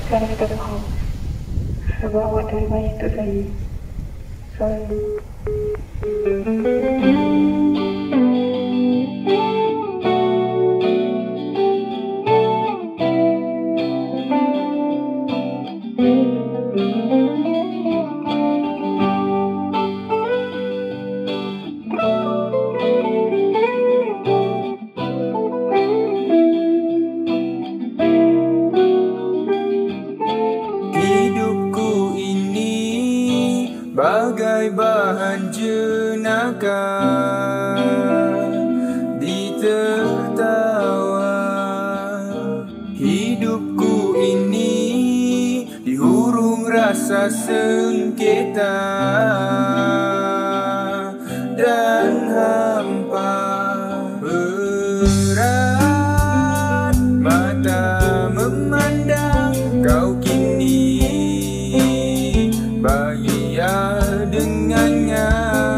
Sekarang kita tahu sebab awak terima itu tadi selalu. Hidupku ini bagai bahan jenaka ditertawa. Hidupku ini dihurung rasa sengketa dan hampa. Berat mata memandang kau kini bahagia dengannya.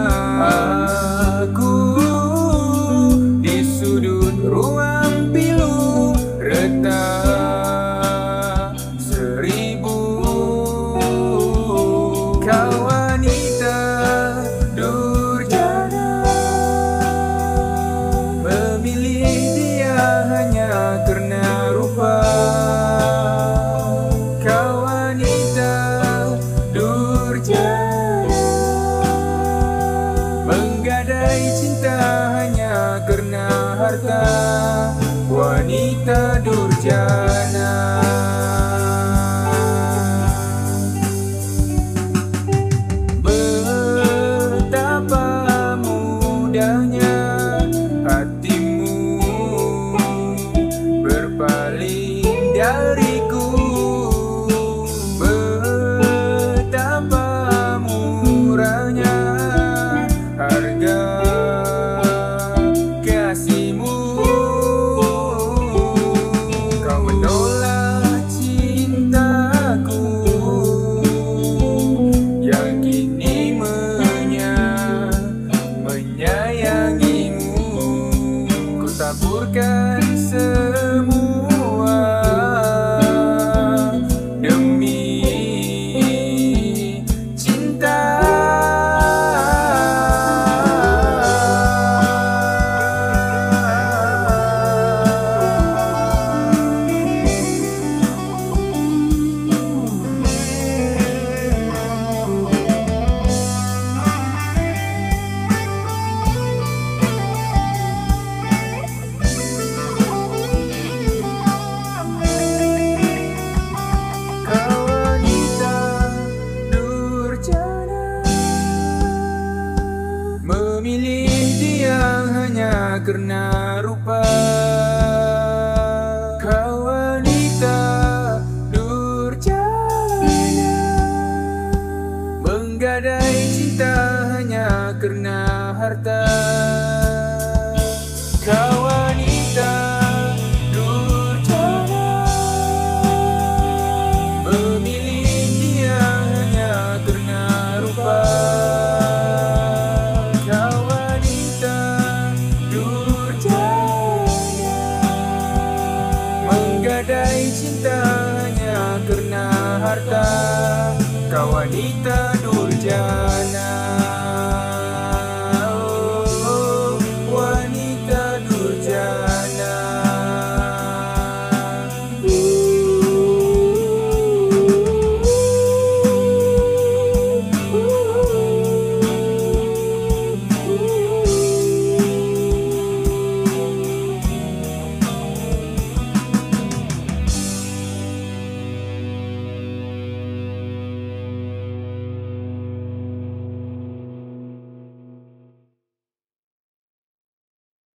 Aku di sudut ruang pilu retak seribu. Kau wanita durjana, memilih dia hanya karena rupa. Kau wanita durjana, menggadai cinta hanya karena harta. Wanita durjana. Betapa mudahnya hatimu berpaling dariku. Betapa murahnya harga kasihmu. Kau menolak cintaku yang kini menyayangimu. Ku taburkan semua demi cinta. Kau wanita durjana, memilih dia hanya karena rupa. Kau wanita durjana, menggadai cinta hanya karena harta. Kau wanita durjana, memilih dia hanya karena rupa. Kau wanita durjana, menggadai cinta hanya karena harta. Kau wanita